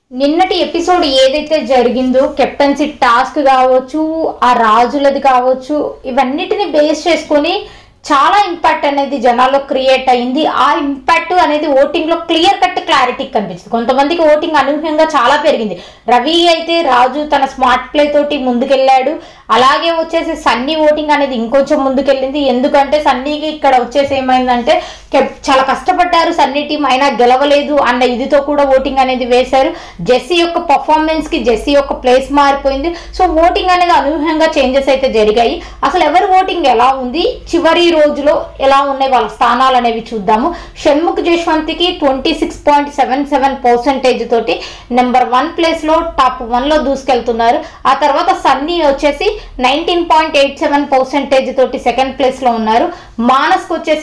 నిన్నటి ఎపిసోడ్ ఏదైతే జరిగిందో కెప్టెన్సీ టాస్క్ కావచ్చు, ఆ రాజులది కావచ్చు, ఇవన్నిటిని బేస్ చేసుకొని చాలా ఇంపాక్ట్ అనేది జనాల్లో క్రియేట్ అయింది. ఆ ఇంపాక్ట్ అనేది ఓటింగ్ లో క్లియర్ కట్ క్లారిటీ కనిపిస్తుంది. కొంతమందికి ఓటింగ్ అనూహ్యంగా చాలా పెరిగింది. రవి అయితే రాజు తన స్మార్ట్ ప్లే తోటి ముందుకెళ్ళాడు. అలాగే వచ్చేసి సన్నీ ఓటింగ్ అనేది ఇంకొంచెం ముందుకెళ్ళింది. ఎందుకంటే సన్నీకి ఇక్కడ వచ్చేసి ఏమైందంటే చాలా కష్టపడ్డారు సన్నీ టీం, అయినా గెలవలేదు అన్న ఇదితో కూడా ఓటింగ్ అనేది వేశారు. జెస్సీ యొక్క పర్ఫార్మెన్స్ కి జెస్సీ యొక్క ప్లేస్ మారిపోయింది. సో ఓటింగ్ అనేది అనూహ్యంగా చేంజెస్ అయితే జరిగాయి. అసలు ఎవరి ఓటింగ్ ఎలా ఉంది, చివరి రోజులో ఎలా ఉన్నాయి వాళ్ళ స్థానాలు అనేవి చూద్దాము. షణ్ముఖ్ జశ్వంత్కి 26.77% తోటి నెంబర్ 1 ప్లేస్ లో టాప్ 1 లో దూసుకెళ్తున్నారు. ఆ తర్వాత సన్నీ వచ్చేసి 19.87% తోటి సెకండ్ ప్లేస్ లో ఉన్నారు. మానస్కి వచ్చేసి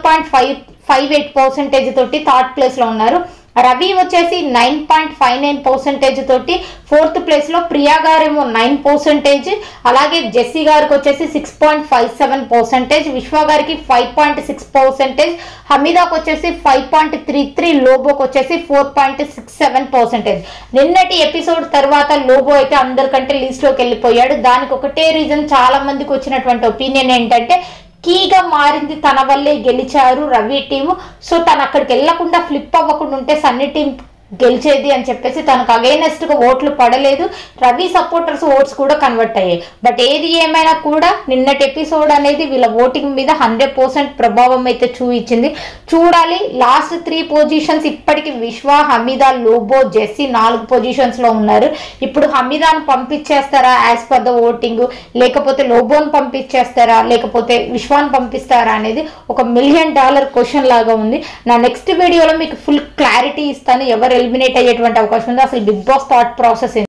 12.58% తోటి థర్డ్ ప్లేస్ లో ఉన్నారు. రవి వచ్చేసి 9.59% తోటి ఫోర్త్ ప్లేస్ లో, ప్రియా గారేమో 9%, అలాగే జెస్సీ గారికి వచ్చేసి 6.57%, విశ్వ గారికి 5.6%, హమీదాకు వచ్చేసి 5.33, లోబోకి వచ్చేసి 4.67%. నిన్నటి ఎపిసోడ్ తర్వాత లోబో అయితే అందరికంటే లీస్ట్ లోకి వెళ్ళిపోయాడు. దానికి ఒకటే రీజన్, చాలా మందికి వచ్చినటువంటి ఒపీనియన్ ఏంటంటే కీగా మారింది, తన వల్లే గెలిచారు రవి టీము. సో తను అక్కడికి వెళ్లకుండా ఫ్లిప్ అవ్వకుండా ఉంటే సన్నీ టీం గెలిచేది అని చెప్పేసి తనకు అగైనెస్ట్ గా ఓట్లు పడలేదు. రవి సపోర్టర్స్ ఓట్స్ కూడా కన్వర్ట్ అయ్యాయి. బట్ ఏది ఏమైనా కూడా నిన్నటి ఎపిసోడ్ అనేది వీళ్ళ ఓటింగ్ మీద 100% ప్రభావం అయితే చూపించింది. చూడాలి. లాస్ట్ 3 పొజిషన్స్ ఇప్పటికి విశ్వ, హమీదా, లోబో, జెస్సీ 4 పొజిషన్స్ లో ఉన్నారు. ఇప్పుడు హమీదాను పంపించేస్తారా యాజ్ పర్ ద ఓటింగ్, లేకపోతే లోబోను పంపించేస్తారా, లేకపోతే విశ్వాన్ని పంపిస్తారా అనేది ఒక $1 మిలియన్ క్వశ్చన్ లాగా ఉంది. నా నెక్స్ట్ వీడియోలో మీకు ఫుల్ క్లారిటీ ఇస్తాను ఎవరు ఎలిమినేట్ అయ్యేటువంటి అవకాశం ఉంది, అసలు బిగ్ బాస్ థాట్ ప్రాసెస్